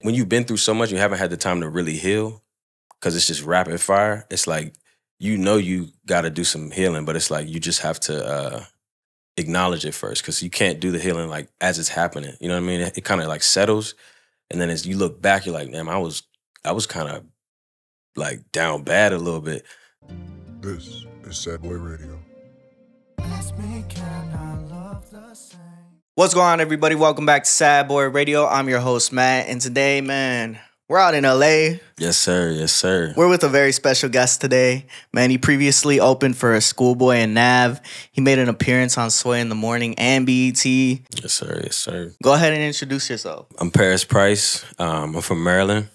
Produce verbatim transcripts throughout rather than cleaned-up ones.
when you've been through so much, you haven't had the time to really heal because it's just rapid fire. It's like, you know you got to do some healing, but it's like you just have to uh, acknowledge it first because you can't do the healing like as it's happening. You know what I mean? It, it kind of like settles, and then as you look back, you're like, damn, I was, I was kind of like down bad a little bit. This is Sad Boy Radio. What's going on, everybody? Welcome back to Sad Boy Radio. I'm your host, Matt, and today, man, we're out in L A. Yes, sir. Yes, sir. We're with a very special guest today. Man, he previously opened for Schoolboy and Nav. He made an appearance on Sway in the Morning and B E T. Yes, sir. Yes, sir. Go ahead and introduce yourself. I'm Paris Price. Um, I'm from Maryland.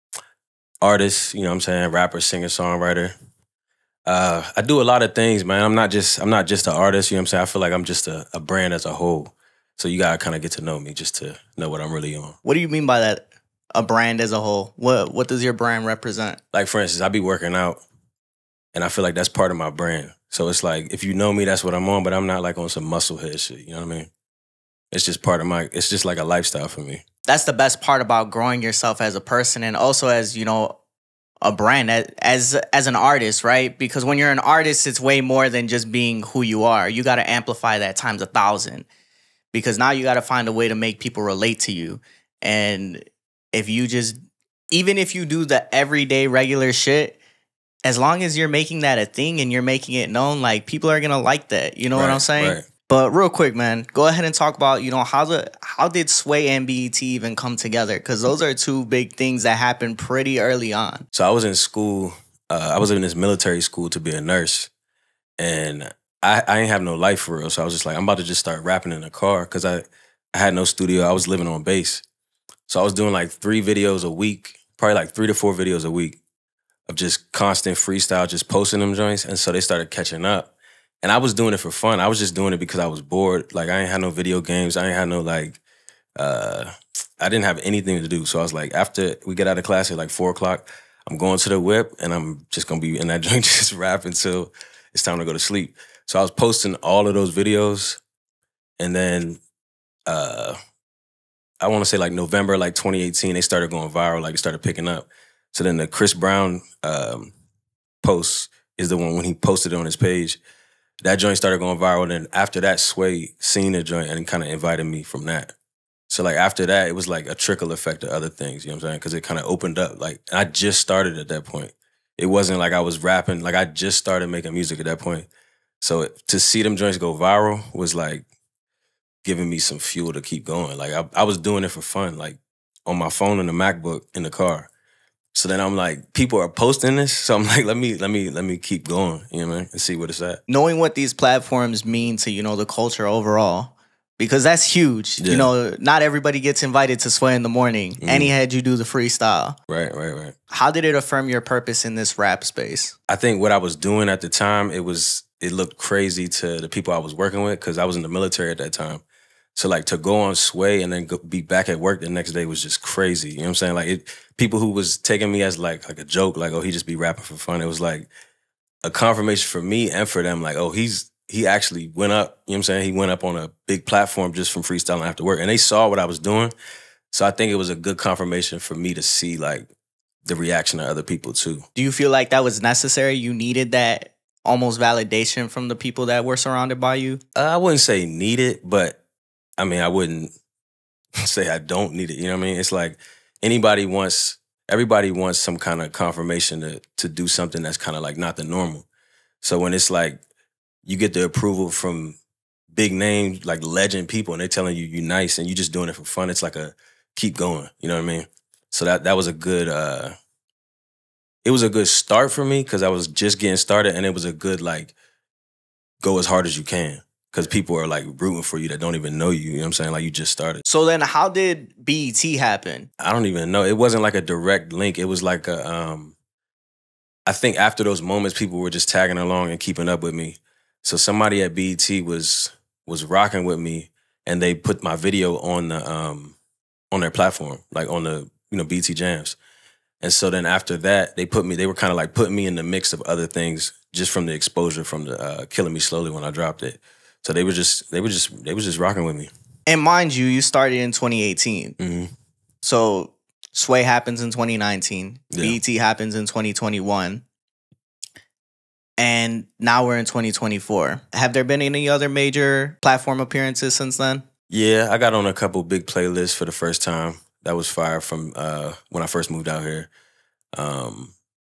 Artist, you know what I'm saying? Rapper, singer, songwriter. Uh, I do a lot of things, man. I'm not just I'm not just an artist, you know what I'm saying? I feel like I'm just a, a brand as a whole. So you gotta kind of get to know me just to know what I'm really on. What do you mean by that? A brand as a whole? What what does your brand represent? Like, for instance, I be working out, and I feel like that's part of my brand. So it's like, if you know me, that's what I'm on, but I'm not like on some musclehead shit, you know what I mean? It's just part of my, it's just like a lifestyle for me. That's the best part about growing yourself as a person and also as, you know, a brand, as as an artist, right? Because when you're an artist, it's way more than just being who you are. You got to amplify that times a thousand because now you got to find a way to make people relate to you. And if you just, even if you do the everyday regular shit, as long as you're making that a thing and you're making it known, like, people are going to like that. You know right, what I'm saying? Right. But real quick, man, go ahead and talk about, you know, how the how did Sway and B E T even come together? Because those are two big things that happened pretty early on. So I was in school. Uh, I was in this military school to be a nurse. And I, I ain't have no life for real. So I was just like, I'm about to just start rapping in the car because I, I had no studio. I was living on base. So I was doing like three videos a week, probably like three to four videos a week of just constant freestyle, just posting them joints. And so they started catching up. And I was doing it for fun. I was just doing it because I was bored. Like, I ain't had no video games. I ain't had no, like, uh, I didn't have anything to do. So I was like, after we get out of class at like four o'clock, I'm going to the whip and I'm just going to be in that joint just rapping until it's time to go to sleep. So I was posting all of those videos. And then uh, I want to say like November, like twenty eighteen, they started going viral. Like, it started picking up. So then the Chris Brown um, post is the one when he posted it on his page. That joint started going viral, and then after that, Sway seen the joint and kind of invited me from that. So, like, after that, it was like a trickle effect of other things, you know what I'm saying? Because it kind of opened up. Like, I just started at that point. It wasn't like I was rapping. Like, I just started making music at that point. So to see them joints go viral was like giving me some fuel to keep going. Like, I, I was doing it for fun, like on my phone and the MacBook in the car. So then I'm like, people are posting this, so I'm like, let me, let me, let me keep going, you know what I mean, and see what it's at. Knowing what these platforms mean to, you know, the culture overall, because that's huge. Yeah. You know, not everybody gets invited to Sway in the Morning, mm-hmm. and he had you do the freestyle. Right, right, right. How did it affirm your purpose in this rap space? I think what I was doing at the time, it was, it looked crazy to the people I was working with because I was in the military at that time. So, like, to go on Sway and then go, be back at work the next day was just crazy. You know what I'm saying? Like, it, people who was taking me as, like, like a joke, like, oh, he just be rapping for fun. It was, like, a confirmation for me and for them, like, oh, he's he actually went up. You know what I'm saying? He went up on a big platform just from freestyling after work. And they saw what I was doing. So I think it was a good confirmation for me to see, like, the reaction of other people, too. Do you feel like that was necessary? You needed that almost validation from the people that were surrounded by you? Uh, I wouldn't say need it, but I mean, I wouldn't say I don't need it. You know what I mean? It's like anybody wants, everybody wants some kind of confirmation to, to do something that's kind of like not the normal. So when it's like you get the approval from big name, like legend people, and they're telling you you're nice and you're just doing it for fun, it's like a keep going. You know what I mean? So that, that was a good, uh, it was a good start for me because I was just getting started, and it was a good, like, go as hard as you can. Because people are, like, rooting for you that don't even know you. You know what I'm saying? Like, you just started. So then how did B E T happen? I don't even know. It wasn't like a direct link. It was like a, um, I think after those moments, people were just tagging along and keeping up with me. So somebody at B E T was was rocking with me, and they put my video on the um, on their platform, like on the, you know, B E T Jams. And so then after that, they put me, they were kind of like putting me in the mix of other things just from the exposure from the uh, Killing Me Slowly when I dropped it. So they were just, they were just, they were just rocking with me. And mind you, you started in twenty eighteen. Mm-hmm. So Sway happens in twenty nineteen. Yeah. B E T happens in twenty twenty-one. And now we're in twenty twenty-four. Have there been any other major platform appearances since then? Yeah, I got on a couple big playlists for the first time. That was fire from uh, when I first moved out here. Um,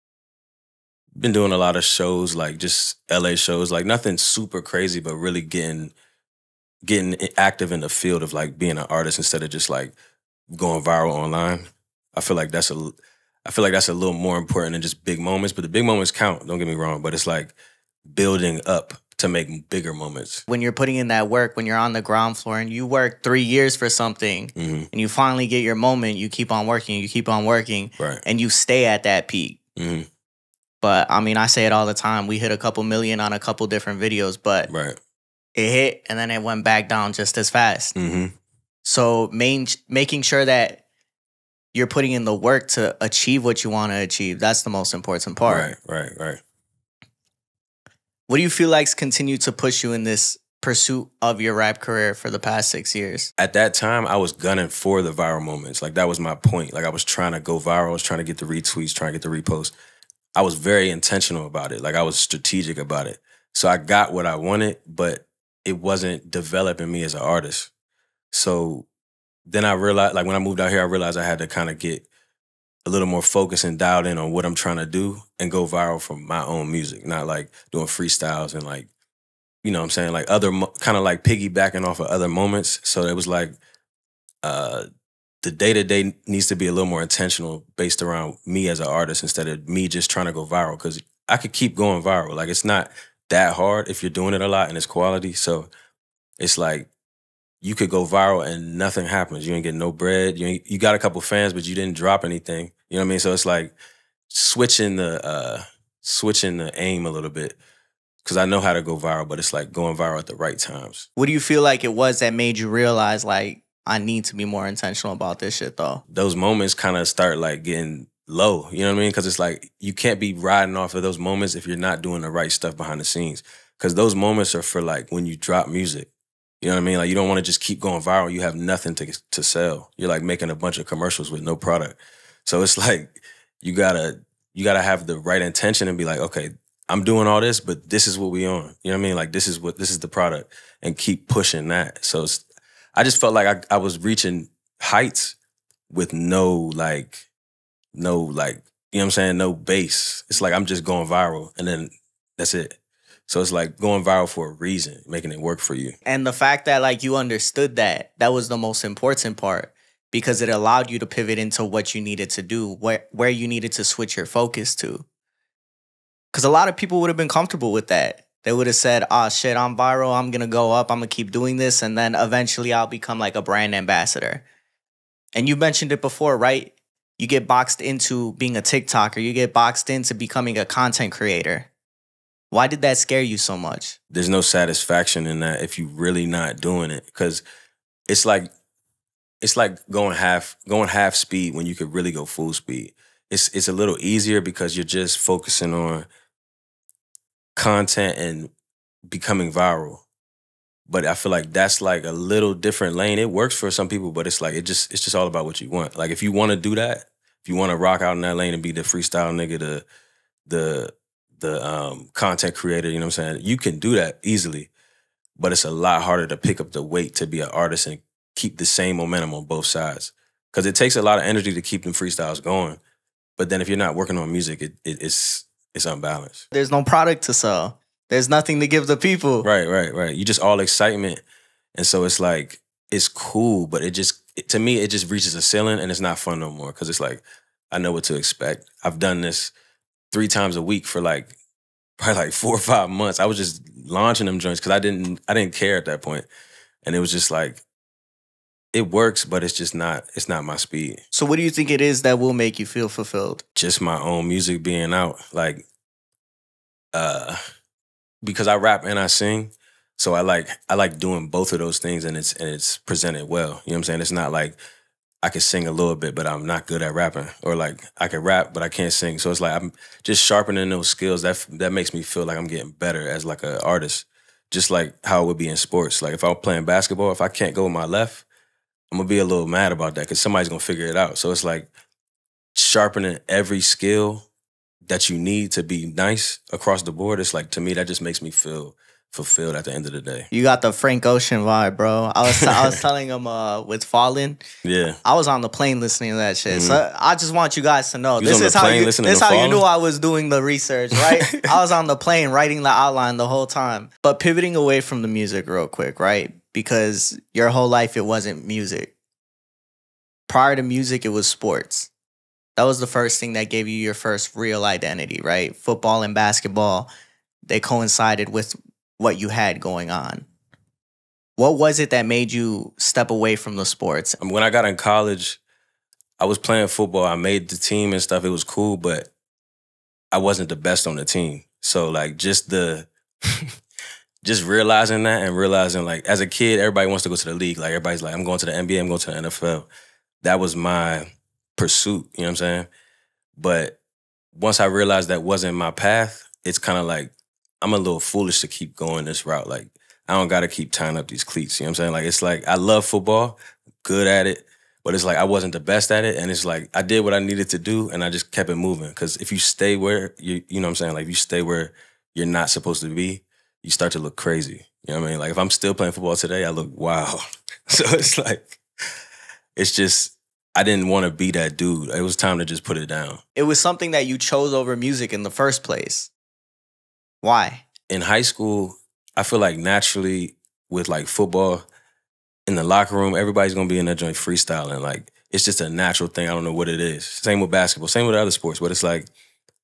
been doing a lot of shows, like just L A shows, like nothing super crazy, but really getting getting active in the field of like being an artist instead of just like going viral online. I feel like that's a I feel like that's a little more important than just big moments, but the big moments count, don't get me wrong, but it's like building up to make bigger moments. When you're putting in that work, when you're on the ground floor and you work three years for something Mm-hmm. and you finally get your moment, you keep on working, you keep on working, Right. and you stay at that peak. Mm-hmm. But I mean, I say it all the time. We hit a couple million on a couple different videos, but Right. it hit and then it went back down just as fast. Mm-hmm. So main, making sure that you're putting in the work to achieve what you want to achieve, that's the most important part. Right, right, right. What do you feel like's continued to push you in this pursuit of your rap career for the past six years? At that time, I was gunning for the viral moments. Like, that was my point. Like, I was trying to go viral. I was trying to get the retweets, trying to get the reposts. I was very intentional about it. Like, I was strategic about it. So I got what I wanted, but it wasn't developing me as an artist. So then I realized, like, when I moved out here, I realized I had to kind of get a little more focused and dialed in on what I'm trying to do and go viral from my own music, not like doing freestyles and like, you know what I'm saying? Like other, mo- kind of like piggybacking off of other moments. So it was like uh, the day-to-day needs to be a little more intentional based around me as an artist instead of me just trying to go viral. Because I could keep going viral. Like, it's not that hard if you're doing it a lot and it's quality. So it's like you could go viral and nothing happens. You ain't get no bread. You ain't, you got a couple fans, but you didn't drop anything. You know what I mean? So it's like switching the uh, switching the aim a little bit. Because I know how to go viral, but it's like going viral at the right times. What do you feel like it was that made you realize, like, I need to be more intentional about this shit, though? Those moments kind of start like getting low, you know what I mean? Because it's like you can't be riding off of those moments if you're not doing the right stuff behind the scenes. Because those moments are for like when you drop music. You know what I mean? Like, you don't want to just keep going viral. You have nothing to to sell. You're like making a bunch of commercials with no product. So it's like you gotta you gotta have the right intention and be like, okay, I'm doing all this, but this is what we on. You know what I mean? Like, this is what this is the product, and keep pushing that. So it's, I just felt like I, I was reaching heights with no like, no like, you know what I'm saying? No base. It's like I'm just going viral, and then that's it. So it's like going viral for a reason, making it work for you. And the fact that, like, you understood that, that was the most important part, because it allowed you to pivot into what you needed to do, where, where you needed to switch your focus to. Because a lot of people would have been comfortable with that. They would have said, oh, shit, I'm viral. I'm going to go up. I'm going to keep doing this. And then eventually I'll become like a brand ambassador. And you mentioned it before, right? You get boxed into being a TikToker. You get boxed into becoming a content creator. Why did that scare you so much? There's no satisfaction in that if you're really not doing it. Because it's like, it's like going half, going half speed when you could really go full speed. It's, it's a little easier because you're just focusing on content and becoming viral. But I feel like that's like a little different lane. It works for some people, but it's like it just it's just all about what you want. Like, if you want to do that, if you want to rock out in that lane and be the freestyle nigga, the the the um, content creator, you know what I'm saying? You can do that easily, but it's a lot harder to pick up the weight to be an artist and keep the same momentum on both sides. Because it takes a lot of energy to keep them freestyles going. But then if you're not working on music, it, it it's it's unbalanced. There's no product to sell. There's nothing to give the people. Right, right, right. You just all excitement. And so it's like, it's cool, but it just, it, to me, it just reaches a ceiling and it's not fun no more. Cause it's like, I know what to expect. I've done this three times a week for like, probably like four or five months. I was just launching them joints cause I didn't, I didn't care at that point. And it was just like, it works, but it's just not, it's not my speed. So what do you think it is that will make you feel fulfilled? Just my own music being out. Like, uh, because I rap and I sing, so I like I like doing both of those things, and it's and it's presented well. You know what I'm saying? It's not like I can sing a little bit, but I'm not good at rapping, or like I can rap but I can't sing. So it's like I'm just sharpening those skills. That that makes me feel like I'm getting better as like an artist. Just like how it would be in sports. Like if I'm playing basketball, if I can't go with my left, I'm gonna be a little mad about that because somebody's gonna figure it out. So it's like sharpening every skill that you need to be nice across the board, it's like, to me, that just makes me feel fulfilled at the end of the day. You got the Frank Ocean vibe, bro. I was I was telling him uh, with Fallen, Yeah. I was on the plane listening to that shit. Mhm. So I just want you guys to know You was this on the is how plane you listening this to how you Fallen? knew I was doing the research, right? I was on the plane writing the outline the whole time. But pivoting away from the music real quick, right? Because your whole life it wasn't music. Prior to music, it was sports. That was the first thing that gave you your first real identity, right? Football and basketball, they coincided with what you had going on. What was it that made you step away from the sports? I mean, when I got in college, I was playing football. I made the team and stuff. It was cool, but I wasn't the best on the team. So like just the just realizing that and realizing like as a kid, everybody wants to go to the league. Like everybody's like, I'm going to the N B A, I'm going to the N F L. That was my pursuit, you know what I'm saying? But once I realized that wasn't my path, it's kind of like I'm a little foolish to keep going this route. Like I don't got to keep tying up these cleats, you know what I'm saying? Like it's like I love football, good at it, but it's like I wasn't the best at it, and it's like I did what I needed to do, and I just kept it moving. Because if you stay where you, you know what I'm saying, like if you stay where you're not supposed to be, you start to look crazy. You know what I mean? Like if I'm still playing football today, I look wild. So it's like it's just I didn't want to be that dude. It was time to just put it down. It was something that you chose over music in the first place. Why? In high school, I feel like naturally with like football, in the locker room, everybody's gonna be in that joint freestyling. Like it's just a natural thing. I don't know what it is. Same with basketball, same with other sports, but it's like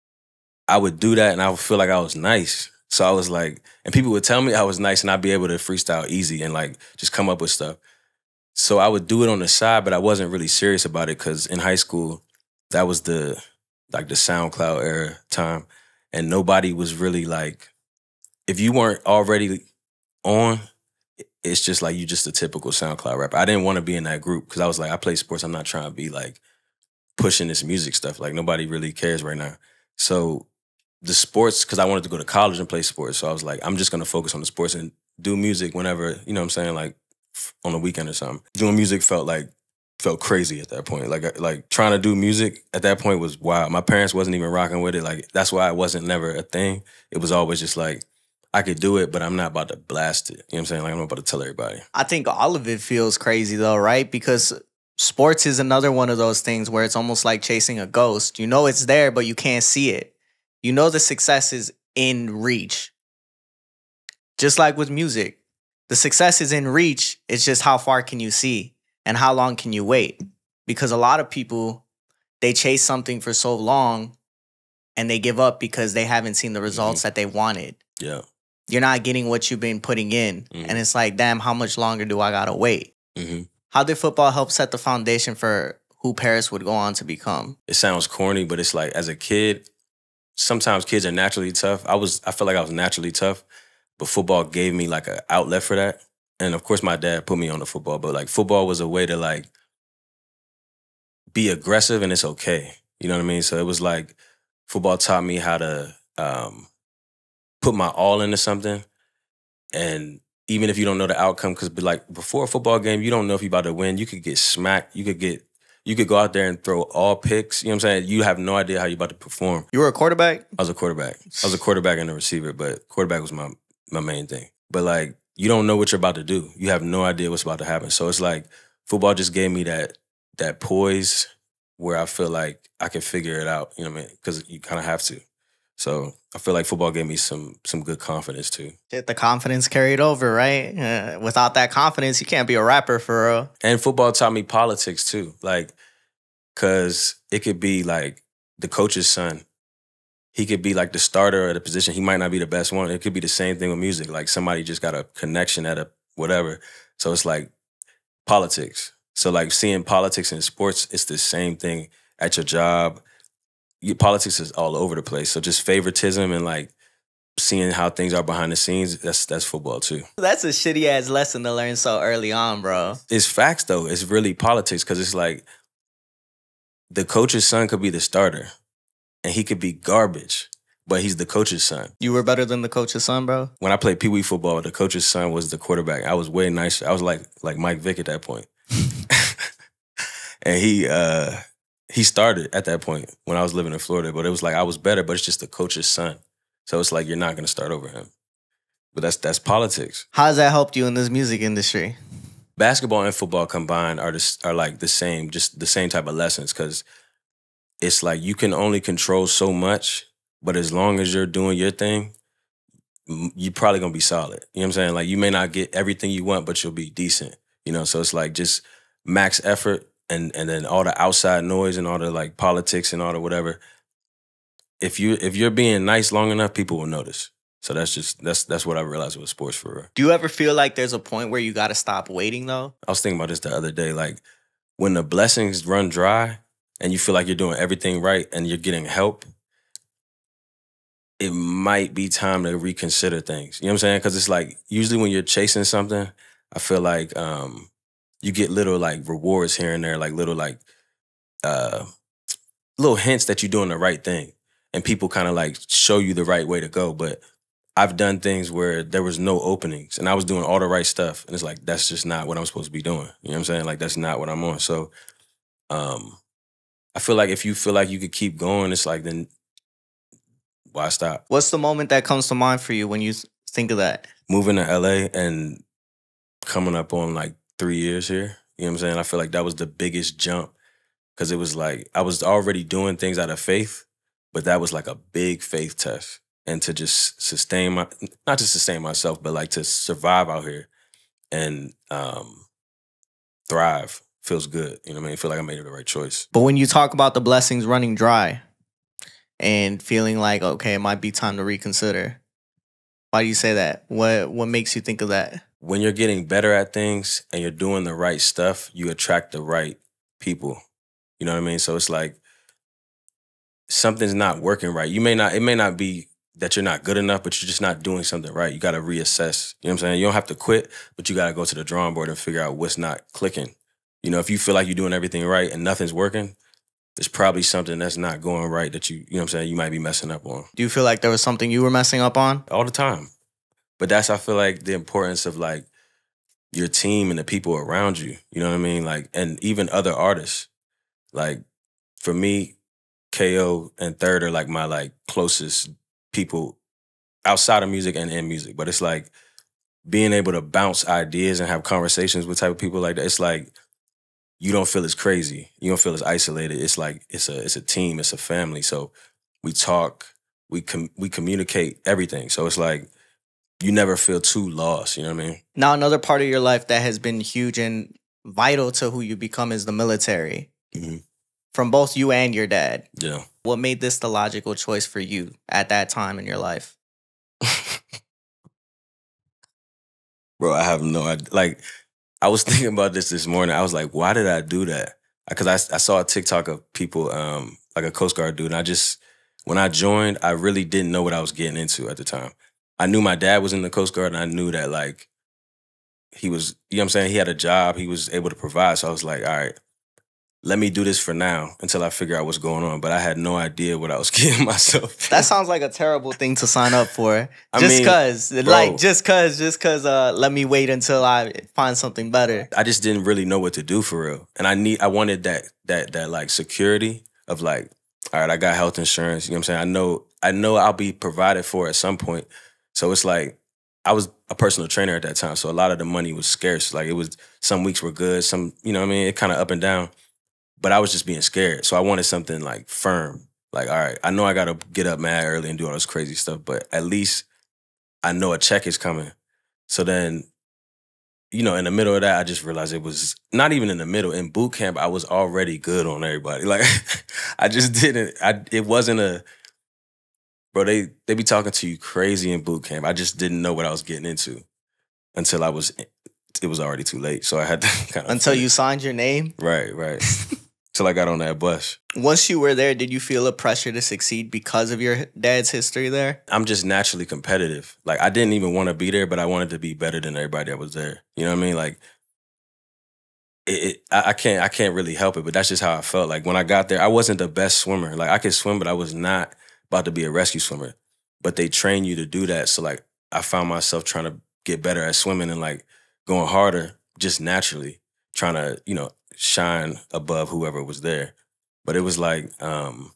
I would do that and I would feel like I was nice. So I was like, and people would tell me I was nice and I'd be able to freestyle easy and like just come up with stuff. So I would do it on the side, but I wasn't really serious about it because in high school, that was the like the SoundCloud era time. And nobody was really like, if you weren't already on, it's just like you just a typical SoundCloud rapper. I didn't want to be in that group because I was like, I play sports. I'm not trying to be like pushing this music stuff. Like nobody really cares right now. So the sports, because I wanted to go to college and play sports. So I was like, I'm just going to focus on the sports and do music whenever, you know what I'm saying, like on the weekend or something. Doing music felt like, felt crazy at that point. Like, like trying to do music at that point was wild. My parents wasn't even rocking with it. Like, that's why it wasn't never a thing. It was always just like, I could do it, but I'm not about to blast it. You know what I'm saying? Like, I'm not about to tell everybody. I think all of it feels crazy though, right? Because sports is another one of those things where it's almost like chasing a ghost. You know it's there, but you can't see it. You know the success is in reach. Just like with music. The success is in reach. It's just how far can you see and how long can you wait? Because a lot of people, they chase something for so long and they give up because they haven't seen the results mm-hmm. that they wanted. Yeah. You're not getting what you've been putting in. Mm-hmm. And it's like, damn, how much longer do I gotta wait? Mm-hmm. How did football help set the foundation for who Paris would go on to become? It sounds corny, but it's like, as a kid, sometimes kids are naturally tough. I was, I feel like I was naturally tough, but football gave me like an outlet for that. And of course, my dad put me on the football, but like football was a way to like be aggressive and it's okay. You know what I mean? So it was like football taught me how to um, put my all into something. And even if you don't know the outcome, because like before a football game, you don't know if you're about to win. You could get smacked. You could get, you could go out there and throw all picks. You know what I'm saying? You have no idea how you're about to perform. You were a quarterback? I was a quarterback. I was a quarterback and a receiver, but quarterback was my my main thing. But like, you don't know what you're about to do. You have no idea what's about to happen. So it's like football just gave me that that poise where I feel like I can figure it out. You know what I mean? Because you kind of have to. So I feel like football gave me some some good confidence too. The confidence carried over, right? Uh, without that confidence, you can't be a rapper for real. And football taught me politics too. Like, because it could be like the coach's son. He could be like the starter at a position. He might not be the best one. It could be the same thing with music. Like somebody just got a connection at a whatever. So it's like politics. So like seeing politics in sports, it's the same thing at your job. Your politics is all over the place. So just favoritism and like seeing how things are behind the scenes, that's that's football too. That's a shitty ass lesson to learn so early on, bro. It's facts though. It's really politics because it's like the coach's son could be the starter. And he could be garbage, but he's the coach's son. You were better than the coach's son, bro? When I played Pee Wee football, the coach's son was the quarterback. I was way nicer. I was like like Mike Vick at that point. And he uh, he started at that point when I was living in Florida, but it was like I was better, but it's just the coach's son. So it's like you're not gonna start over him. But that's that's politics. How has that helped you in this music industry? Basketball and football combined are the, are like the same, just the same type of lessons, because it's like you can only control so much, but as long as you're doing your thing, you're probably gonna be solid. You know what I'm saying? Like you may not get everything you want, but you'll be decent. You know, so it's like just max effort and and then all the outside noise and all the like politics and all the whatever. If you if you're being nice long enough, people will notice. So that's just that's that's what I realized with sports for real. Do you ever feel like there's a point where you got to stop waiting though? I was thinking about this the other day. Like when the blessings run dry and you feel like you're doing everything right and you're getting help, it might be time to reconsider things. You know what I'm saying? Because it's like usually when you're chasing something, I feel like um, you get little like rewards here and there, like little like uh, little hints that you're doing the right thing, and people kind of like show you the right way to go. But I've done things where there was no openings, and I was doing all the right stuff, and it's like that's just not what I'm supposed to be doing. You know what I'm saying? Like that's not what I'm on. So um, I feel like if you feel like you could keep going, it's like then. Why stop? What's the moment that comes to mind for you when you think of that? Moving to L A and coming up on like three years here. You know what I'm saying? I feel like that was the biggest jump because it was like I was already doing things out of faith, but that was like a big faith test. And to just sustain my, not to sustain myself, but like to survive out here and um, thrive feels good. You know what I mean? I feel like I made the right choice. But when you talk about the blessings running dry, and feeling like, okay, it might be time to reconsider. Why do you say that? What what makes you think of that? When you're getting better at things and you're doing the right stuff, you attract the right people. You know what I mean? So it's like something's not working right. You may not, it may not be that you're not good enough, but you're just not doing something right. You got to reassess. You know what I'm saying? You don't have to quit, but you got to go to the drawing board and figure out what's not clicking. You know, if you feel like you're doing everything right and nothing's working, there's probably something that's not going right that you, you know what I'm saying, you might be messing up on. Do you feel like there was something you were messing up on? All the time. But that's, I feel like, the importance of like your team and the people around you. You know what I mean? Like, and even other artists. Like, for me, K O and Third are like my like closest people outside of music and in music. But it's like being able to bounce ideas and have conversations with type of people like that. It's like, you don't feel as crazy. You don't feel as isolated. It's like it's a it's a team. It's a family. So we talk, we com- we communicate everything. So it's like you never feel too lost. You know what I mean? Now, another part of your life that has been huge and vital to who you become is the military. Mm-hmm. From both you and your dad. Yeah. What made this the logical choice for you at that time in your life? Bro, I have no idea. Like. I was thinking about this this morning. I was like, why did I do that? Because I, I saw a TikTok of people, um, like a Coast Guard dude, and I just, when I joined, I really didn't know what I was getting into at the time. I knew my dad was in the Coast Guard, and I knew that, like, he was, you know what I'm saying? He had a job. He was able to provide. So I was like, all right, let me do this for now until I figure out what's going on. But I had no idea what I was getting myself. That sounds like a terrible thing to sign up for. I just mean, cause, bro, like, just cause, just cause. Uh, let me wait until I find something better. I just didn't really know what to do for real, and I need, I wanted that, that, that like security of like, all right, I got health insurance. You know what I'm saying? I know, I know I'll be provided for at some point. So it's like, I was a personal trainer at that time, so a lot of the money was scarce. Like it was, some weeks were good, some, you know what I mean? It kind of up and down. But I was just being scared. So I wanted something like firm. Like, all right, I know I got to get up mad early and do all this crazy stuff, but at least I know a check is coming. So then, you know, in the middle of that, I just realized it was not even in the middle. In boot camp, I was already good on everybody. Like, I just didn't, I, it wasn't a, bro, they, they be talking to you crazy in boot camp. I just didn't know what I was getting into until I was, it was already too late. So I had to kind of. Until you signed your name? Right, right. Till I got on that bus. Once you were there, did you feel a pressure to succeed because of your dad's history there? I'm just naturally competitive. Like, I didn't even want to be there, but I wanted to be better than everybody that was there. You know what I mean? Like, it, it, I, I can't I can't really help it, but that's just how I felt. Like, when I got there, I wasn't the best swimmer. Like, I could swim, but I was not about to be a rescue swimmer. But they train you to do that. So, like, I found myself trying to get better at swimming and, like, going harder just naturally, trying to, you know, shine above whoever was there. But it was like um,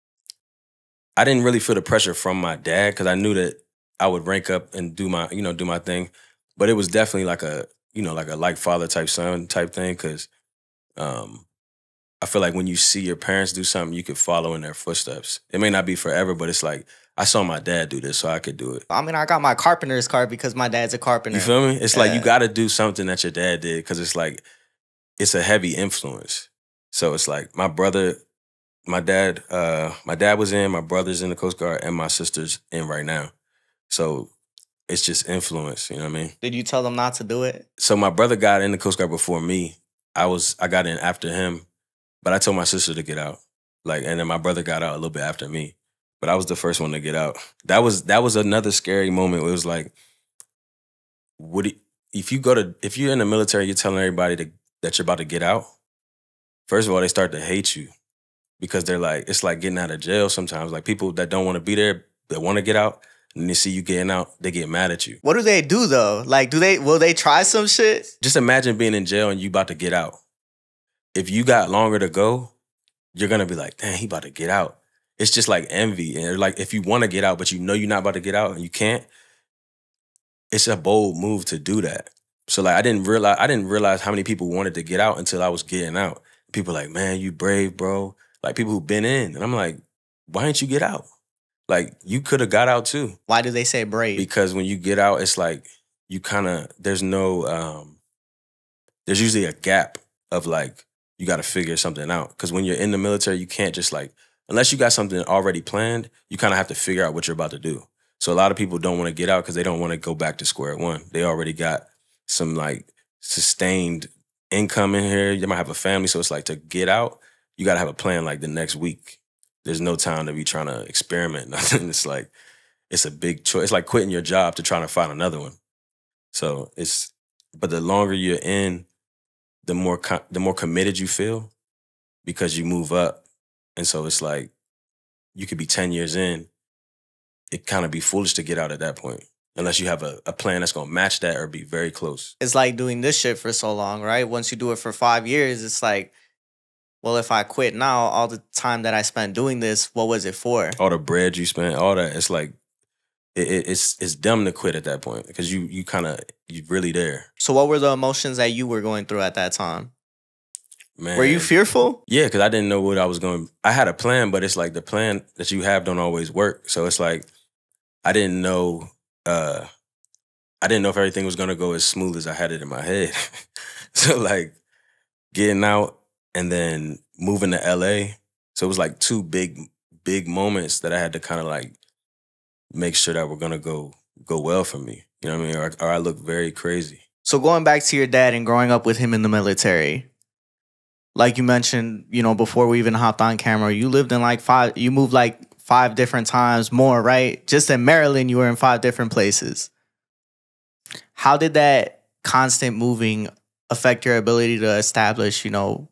I didn't really feel the pressure from my dad because I knew that I would rank up and do my you know do my thing. But it was definitely like a you know like a like father type son type thing because um, I feel like when you see your parents do something, you could follow in their footsteps. It may not be forever, but it's like I saw my dad do this, so I could do it. I mean, I got my carpenter's card because my dad's a carpenter. You feel me? It's like you Yeah. got to do something that your dad did because it's like it's a heavy influence. So it's like my brother, my dad, uh, my dad was in, my brother's in the Coast Guard, and my sister's in right now. So it's just influence. You know what I mean? Did you tell them not to do it? So my brother got in the Coast Guard before me. I was I got in after him, but I told my sister to get out. Like, and then my brother got out a little bit after me. But I was the first one to get out. That was that was another scary moment. It was like, would it, if you go to if you're in the military, you're telling everybody to, that you're about to get out. First of all, they start to hate you because they're like, it's like getting out of jail sometimes. Like people that don't want to be there, that want to get out, and they see you getting out, they get mad at you. What do they do though? Like, do they will they try some shit? Just imagine being in jail and you about to get out. If you got longer to go, you're gonna be like, damn, he about to get out. It's just like envy. And like if you want to get out, but you know you're not about to get out and you can't, it's a bold move to do that. So like I didn't realize I didn't realize how many people wanted to get out until I was getting out. People like, man, you brave, bro. Like people who've been in. And I'm like, why didn't you get out? Like you could have got out too. Why do they say brave? Because when you get out, it's like you kind of there's no um there's usually a gap of like you got to figure something out. Because when you're in the military, you can't just like, unless you got something already planned, you kind of have to figure out what you're about to do. So a lot of people don't want to get out because they don't want to go back to square one. They already got some like sustained income in here. You might have a family. So it's like to get out, you got to have a plan like the next week. There's no time to be trying to experiment. Nothing. It's like, it's a big choice. It's like quitting your job to try to find another one. So it's, but the longer you're in, the more co- the more committed you feel because you move up. And so it's like you could be ten years in, it kind of be foolish to get out at that point unless you have a, a plan that's going to match that or be very close. It's like doing this shit for so long, right? Once you do it for five years, it's like, well, if I quit now, all the time that I spent doing this, what was it for? All the bread you spent, all that, it's like, it, it, it's it's dumb to quit at that point because you you kind of, you're really there. So what were the emotions that you were going through at that time? Man. Were you fearful? Yeah, because I didn't know what I was going to, I had a plan, but it's like the plan that you have don't always work. So it's like, I didn't know, uh, I didn't know if everything was going to go as smooth as I had it in my head. So like getting out and then moving to L A. So it was like two big, big moments that I had to kind of like make sure that were going to go go well for me. You know what I mean? Or, or I look very crazy. So going back to your dad and growing up with him in the military, like you mentioned, you know, before we even hopped on camera, you lived in like five, you moved like five different times more, right? Just in Maryland, you were in five different places. How did that constant moving affect your ability to establish, you know,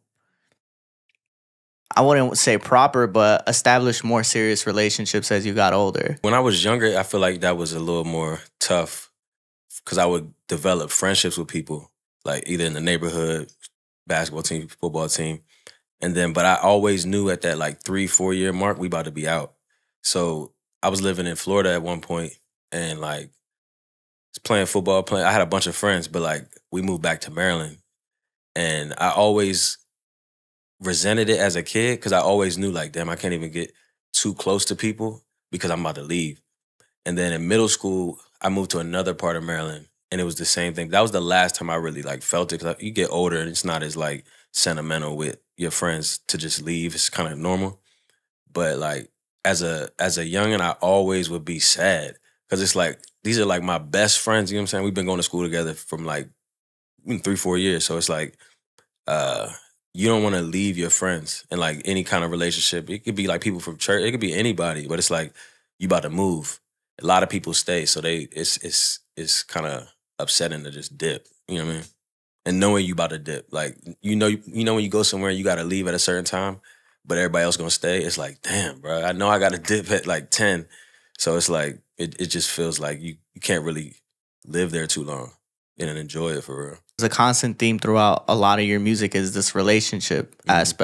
I wouldn't say proper, but establish more serious relationships as you got older? When I was younger, I feel like that was a little more tough because I would develop friendships with people, like either in the neighborhood, basketball team, football team. And then, but I always knew at that like three, four year mark, we about to be out. So I was living in Florida at one point and like was playing football, playing. I had a bunch of friends, but like we moved back to Maryland. And I always resented it as a kid because I always knew like, damn, I can't even get too close to people because I'm about to leave. And then in middle school, I moved to another part of Maryland and it was the same thing. That was the last time I really like felt it because you get older and it's not as like sentimental with your friends to just leave. It's kind of normal. But like as a as a youngin', I always would be sad because it's like, these are like my best friends, you know what I'm saying? We've been going to school together from like three, four years. So it's like, uh, you don't want to leave your friends in like any kind of relationship. It could be like people from church. It could be anybody, but it's like you about to move. A lot of people stay, so they it's it's it's kind of upsetting to just dip. You know what I mean? And knowing you about to dip, like you know you know when you go somewhere you got to leave at a certain time, but everybody else gonna stay. It's like, damn, bro. I know I got to dip at like ten, so it's like it it just feels like you you can't really live there too long and enjoy it for real. A constant theme throughout a lot of your music is this relationship mm-hmm. aspect.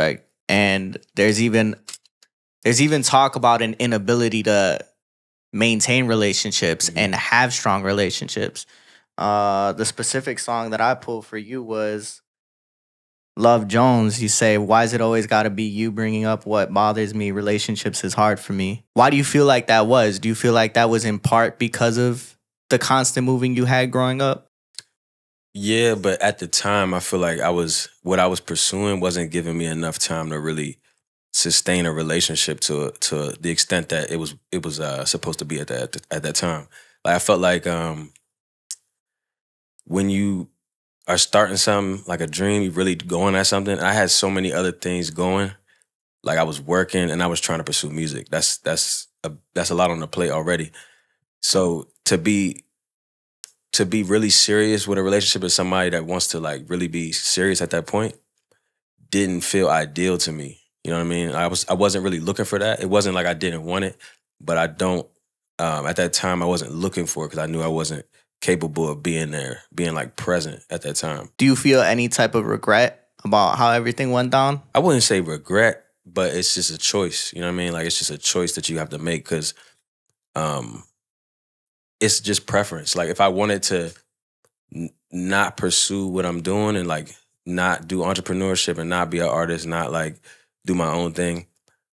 and there's even there's even talk about an inability to maintain relationships Mhm. and have strong relationships. Uh, the specific song that I pulled for you was Love Jones. You say, why is it always got to be you bringing up what bothers me? Relationships is hard for me. Why do you feel like that was? Do you feel like that was in part because of the constant moving you had growing up? Yeah, but at the time, I feel like I was what I was pursuing wasn't giving me enough time to really sustain a relationship to to the extent that it was it was uh, supposed to be at that at that time. Like I felt like um, when you are starting something like a dream, you really going at something. I had so many other things going. Like I was working and I was trying to pursue music. That's that's a, that's a lot on the plate already. So to be to be really serious with a relationship with somebody that wants to like really be serious at that point didn't feel ideal to me. You know what I mean? I was I wasn't really looking for that. It wasn't like I didn't want it, but I don't. Um, at that time, I wasn't looking for it because I knew I wasn't capable of being there, being like present at that time. Do you feel any type of regret about how everything went down? I wouldn't say regret, but it's just a choice. You know what I mean? Like it's just a choice that you have to make because um, it's just preference. Like if I wanted to n- not pursue what I'm doing and like not do entrepreneurship and not be an artist, not like do my own thing,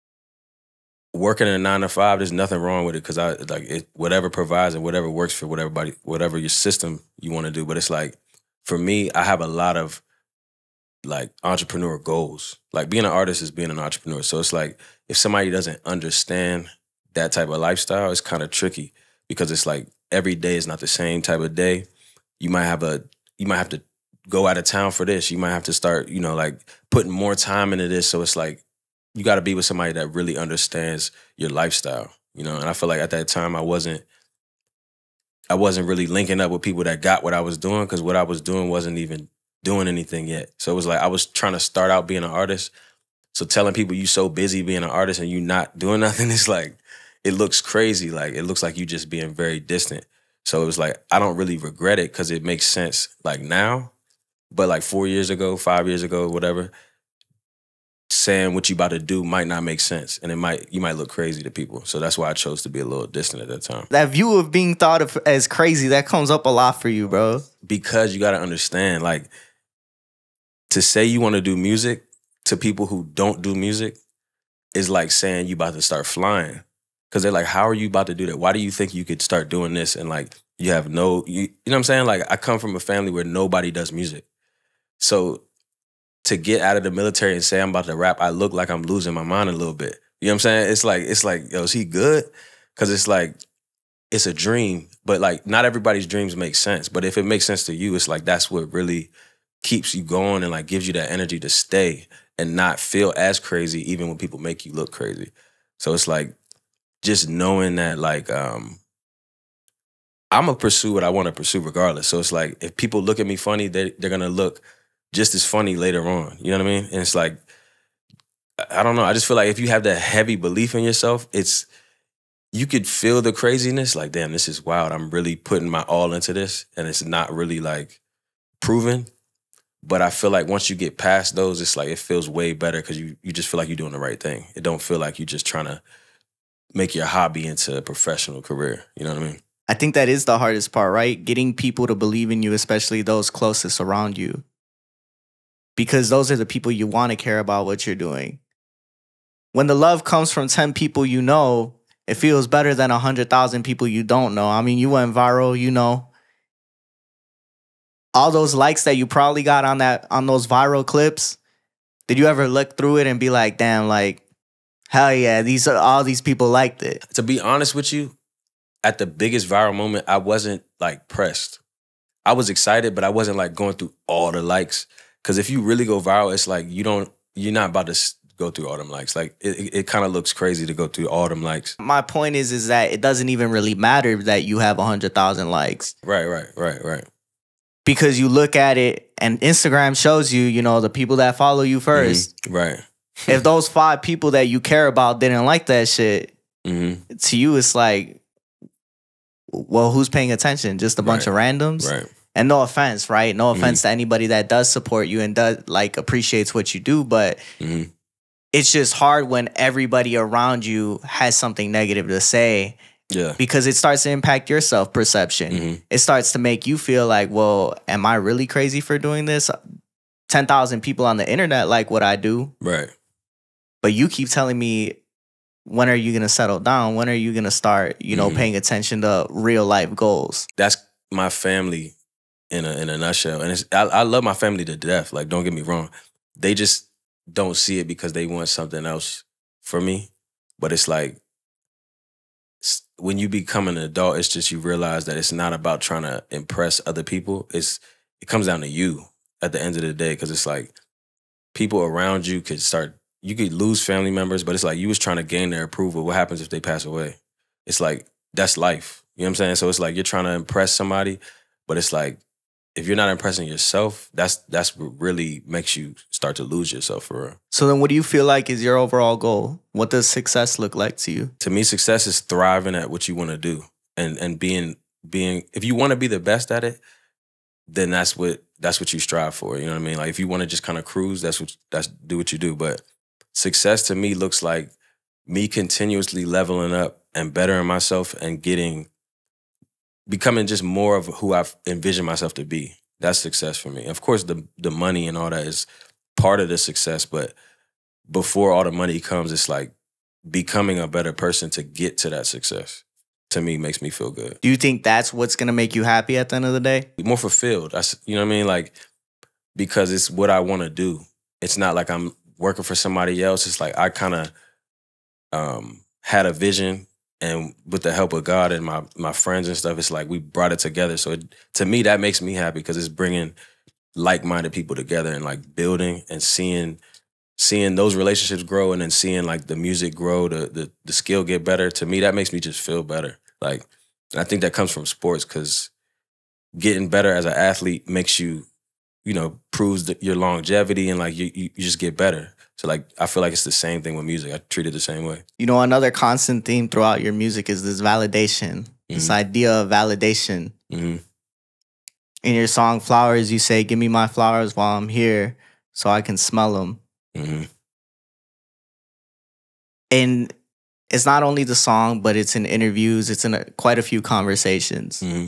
working in a nine to five, there's nothing wrong with it because I like it. Whatever provides and whatever works for whatever body, whatever your system you want to do. But it's like for me, I have a lot of like entrepreneur goals. Like being an artist is being an entrepreneur. So it's like if somebody doesn't understand that type of lifestyle, it's kind of tricky because it's like every day is not the same type of day. You might have a you might have to go out of town for this. You might have to start, you know, like putting more time into this. So it's like you got to be with somebody that really understands your lifestyle, you know. And I feel like at that time I wasn't I wasn't really linking up with people that got what I was doing because what I was doing wasn't even doing anything yet. So it was like I was trying to start out being an artist. So telling people you so busy being an artist and you not doing nothing, it's like it looks crazy. Like it looks like you just being very distant. So it was like I don't really regret it because it makes sense like now. But like four years ago, five years ago, whatever, saying what you about to do might not make sense. And it might you might look crazy to people. So that's why I chose to be a little distant at that time. That view of being thought of as crazy, that comes up a lot for you, bro. Because you gotta understand, like, to say you want to do music to people who don't do music is like saying you about to start flying. Because they're like, how are you about to do that? Why do you think you could start doing this and like you have no, you, you know what I'm saying? Like I come from a family where nobody does music. So to get out of the military and say I'm about to rap, I look like I'm losing my mind a little bit. You know what I'm saying? It's like, it's like, yo, is he good? Because it's like, it's a dream, but like not everybody's dreams make sense. But if it makes sense to you, it's like that's what really keeps you going and like gives you that energy to stay and not feel as crazy even when people make you look crazy. So it's like just knowing that like um I'm gonna pursue what I want to pursue regardless. So it's like if people look at me funny, they they're gonna look just as funny later on. You know what I mean? And it's like I don't know. I just feel like if you have that heavy belief in yourself, it's you could feel the craziness. Like, damn, this is wild. I'm really putting my all into this, and it's not really like proven. But I feel like once you get past those, it's like it feels way better because you you just feel like you're doing the right thing. It don't feel like you're just trying to make your hobby into a professional career. You know what I mean? I think that is the hardest part, right? Getting people to believe in you, especially those closest around you. Because those are the people you want to care about what you're doing. When the love comes from ten people you know, it feels better than one hundred thousand people you don't know. I mean, you went viral, you know. All those likes that you probably got on that on those viral clips, did you ever look through it and be like, damn, like, hell yeah, these are all these people liked it? To be honest with you, at the biggest viral moment, I wasn't like pressed. I was excited, but I wasn't like going through all the likes. Because if you really go viral, it's like you don't, you're not about to go through all them likes. Like it, it, it kind of looks crazy to go through all them likes. My point is, is that it doesn't even really matter that you have one hundred thousand likes. Right, right, right, right. Because you look at it and Instagram shows you, you know, the people that follow you first. Mm-hmm. Right. If those five people that you care about didn't like that shit, mm-hmm. to you it's like, well, who's paying attention? Just a bunch right. of randoms? Right. And no offense, right? No offense mm-hmm. to anybody that does support you and does like appreciates what you do, but mm-hmm. it's just hard when everybody around you has something negative to say Yeah. because it starts to impact your self-perception. Mm-hmm. It starts to make you feel like, well, am I really crazy for doing this? ten thousand people on the internet like what I do. Right. But you keep telling me, when are you going to settle down? When are you going to start, you know, Mhm. paying attention to real life goals? That's my family in a in a nutshell. And it's, I, I love my family to death. Like, don't get me wrong. They just don't see it because they want something else for me. But it's like, s- when you become an adult, it's just you realize that it's not about trying to impress other people. It's it comes down to you at the end of the day, because it's like people around you could start, you could lose family members, but it's like you was trying to gain their approval. What happens if they pass away? It's like, that's life. You know what I'm saying? So it's like you're trying to impress somebody, but it's like, if you're not impressing yourself, that's that's what really makes you start to lose yourself for real. So then what do you feel like is your overall goal? What does success look like to you? To me, success is thriving at what you want to do, and and being being if you want to be the best at it, then that's what that's what you strive for. You know what I mean? Like, if you want to just kind of cruise, that's what that's do what you do. But success to me looks like me continuously leveling up and bettering myself and getting becoming just more of who I've envisioned myself to be. That's success for me. Of course, the the money and all that is part of the success, but before all the money comes, it's like becoming a better person to get to that success. To me, makes me feel good. Do you think that's what's going to make you happy at the end of the day? More fulfilled. That's, you know what I mean? Like, because it's what I want to do. It's not like I'm working for somebody else. It's like I kind of um, had a vision, and with the help of God and my my friends and stuff, it's like we brought it together. So it, to me, that makes me happy, because it's bringing like-minded people together and like building and seeing seeing those relationships grow, and then seeing like the music grow, the the, the skill get better. To me, that makes me just feel better. Like, and I think that comes from sports, because getting better as an athlete makes you, you know, proves the, your longevity, and like you, you you just get better. So like, I feel like it's the same thing with music. I treat it the same way. You know, another constant theme throughout your music is this validation, this Mhm. idea of validation. Mm-hmm. In your song Flowers, you say, give me my flowers while I'm here so I can smell them. Mm-hmm. And it's not only the song, but it's in interviews, it's in a, quite a few conversations. Mm-hmm.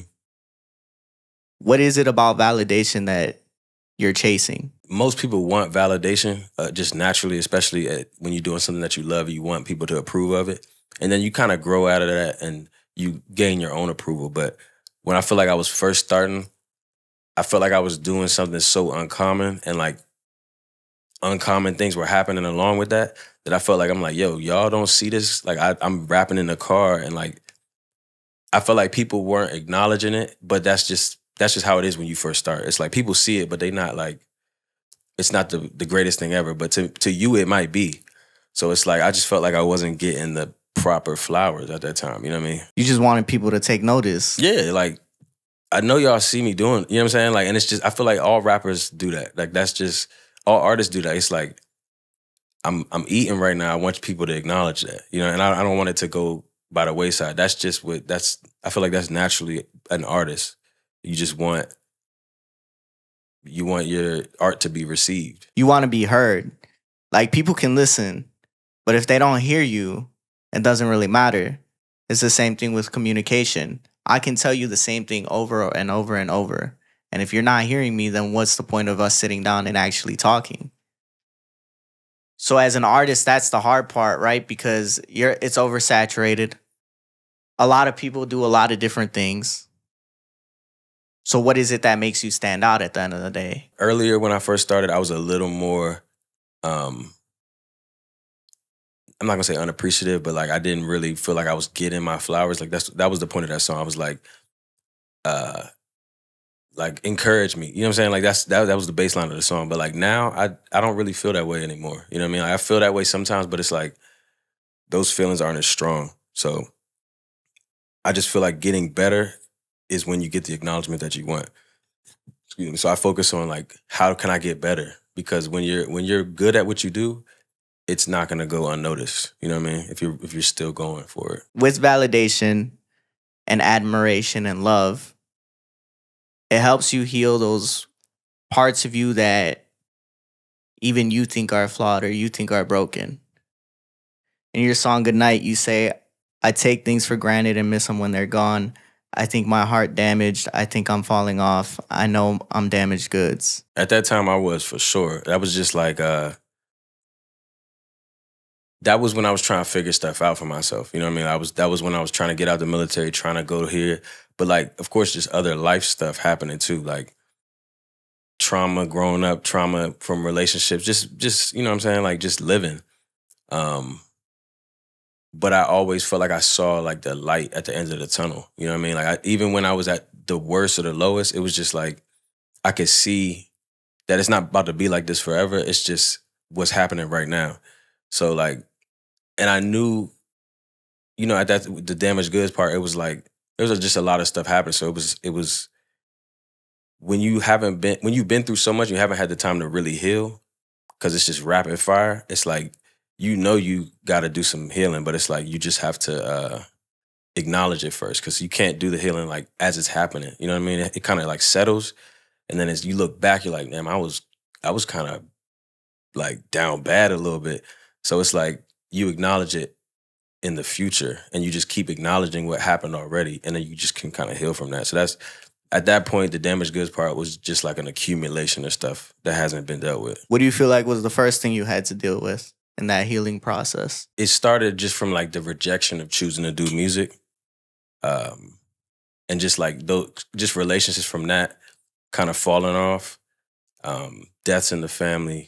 What is it about validation that you're chasing? Most people want validation, uh, just naturally, especially at, when you're doing something that you love. You want people to approve of it, and then you kind of grow out of that, and you gain your own approval. But when I feel like I was first starting, I felt like I was doing something so uncommon, and like uncommon things were happening along with that, that I felt like, I'm like, yo, y'all don't see this? Like, I, I'm rapping in the car, and like, I felt like people weren't acknowledging it, but that's just that's just how it is when you first start. It's like people see it, but they not like, it's not the, the greatest thing ever, but to, to you, it might be. So it's like, I just felt like I wasn't getting the proper flowers at that time. You know what I mean? You just wanted people to take notice. Yeah, like, I know y'all see me doing, you know what I'm saying? Like, and it's just, I feel like all rappers do that. Like, that's just, all artists do that. It's like, I'm I'm eating right now. I want people to acknowledge that, you know, and I, I don't want it to go by the wayside. That's just what, that's, I feel like that's naturally an artist. You just want, you want your art to be received. You want to be heard. Like, people can listen, but if they don't hear you, it doesn't really matter. It's the same thing with communication. I can tell you the same thing over and over and over. And if you're not hearing me, then what's the point of us sitting down and actually talking? So as an artist, that's the hard part, right? Because you're it's oversaturated. A lot of people do a lot of different things. So what is it that makes you stand out at the end of the day? Earlier, when I first started, I was a little more, um, I'm not gonna say unappreciative, but like I didn't really feel like I was getting my flowers. Like that's that was the point of that song. I was like, uh, like encourage me. You know what I'm saying? Like that's that that was the baseline of the song. But like now, I I don't really feel that way anymore. You know what I mean? Like, I feel that way sometimes, but it's like those feelings aren't as strong. So I just feel like getting better is when you get the acknowledgement that you want. Excuse me. So I focus on like, how can I get better? Because when you're when you're good at what you do, it's not gonna go unnoticed. You know what I mean? If you're if you're still going for it. With validation and admiration and love, it helps you heal those parts of you that even you think are flawed or you think are broken. In your song Goodnight, you say, I take things for granted and miss them when they're gone. I think my heart damaged. I think I'm falling off. I know I'm damaged goods. At that time, I was for sure. That was just like, uh, that was when I was trying to figure stuff out for myself. You know what I mean? I was that was when I was trying to get out of the military, trying to go here. But like, of course, just other life stuff happening too, like trauma growing up, trauma from relationships, just just you know what I'm saying, like just living. Um, but I always felt like I saw like the light at the end of the tunnel. You know what I mean? Like I, even when I was at the worst or the lowest, it was just like I could see that it's not about to be like this forever. It's just what's happening right now. So like, and I knew, you know, at that the damaged goods part, it was like there was just a lot of stuff happening. So it was it was when you haven't been when you've been through so much, you haven't had the time to really heal because it's just rapid fire. It's like you know you got to do some healing, but it's like you just have to uh, acknowledge it first because you can't do the healing like as it's happening. You know what I mean? It, it kind of like settles, and then as you look back, you're like, damn, I was I was kind of like down bad a little bit. So it's like you acknowledge it in the future and you just keep acknowledging what happened already, and then you just can kind of heal from that. So that's at that point, the damaged goods part was just like an accumulation of stuff that hasn't been dealt with. What do you feel like was the first thing you had to deal with in that healing process? It started just from like the rejection of choosing to do music, um, and just like those, just relationships from that kind of falling off, um, deaths in the family.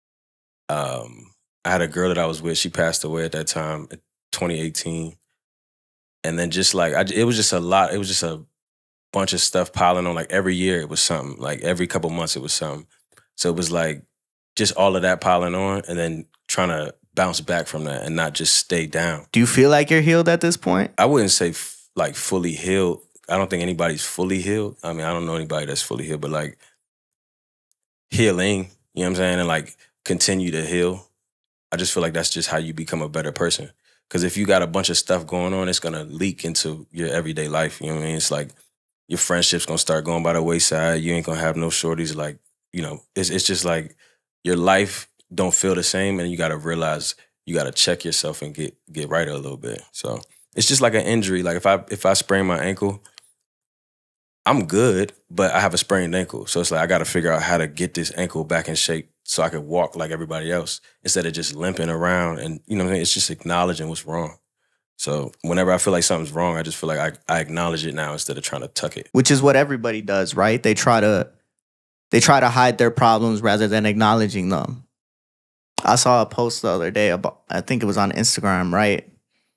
Um, I had a girl that I was with; she passed away at that time, in twenty eighteen, and then just like I, it was just a lot. It was just a bunch of stuff piling on. Like every year, it was something. Like every couple months, it was something. So it was like just all of that piling on, and then trying to bounce back from that and not just stay down. Do you feel like you're healed at this point? I wouldn't say f- like fully healed. I don't think anybody's fully healed. I mean, I don't know anybody that's fully healed, but like healing, you know what I'm saying? And like continue to heal. I just feel like that's just how you become a better person. Because if you got a bunch of stuff going on, it's going to leak into your everyday life. You know what I mean? It's like your friendship's going to start going by the wayside. You ain't going to have no shorties. Like, you know, it's it's just like your life don't feel the same, and you got to realize you got to check yourself and get get right a little bit. So it's just like an injury. Like if I if I sprain my ankle, I'm good, but I have a sprained ankle. So it's like I got to figure out how to get this ankle back in shape so I can walk like everybody else instead of just limping around. And you know what I mean? It's just acknowledging what's wrong. So whenever I feel like something's wrong, I just feel like I, I acknowledge it now instead of trying to tuck it. Which is what everybody does, right? They try to they try to hide their problems rather than acknowledging them. I saw a post the other day about, I think it was on Instagram, right?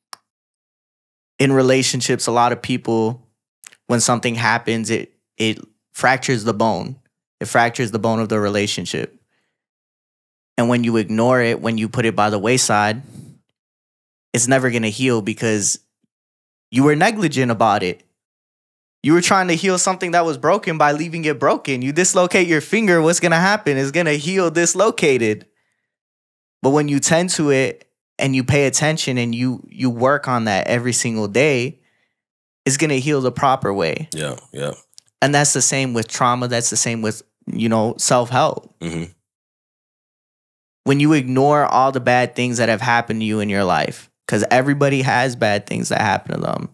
In relationships, a lot of people, when something happens, it it fractures the bone. It fractures the bone of the relationship. And when you ignore it, when you put it by the wayside, it's never going to heal because you were negligent about it. You were trying to heal something that was broken by leaving it broken. You dislocate your finger, what's going to happen? It's going to heal dislocated. But when you tend to it and you pay attention and you you work on that every single day, it's going to heal the proper way. Yeah, yeah. And that's the same with trauma. That's the same with, you know, self-help. Mm-hmm. When you ignore all the bad things that have happened to you in your life, because everybody has bad things that happen to them,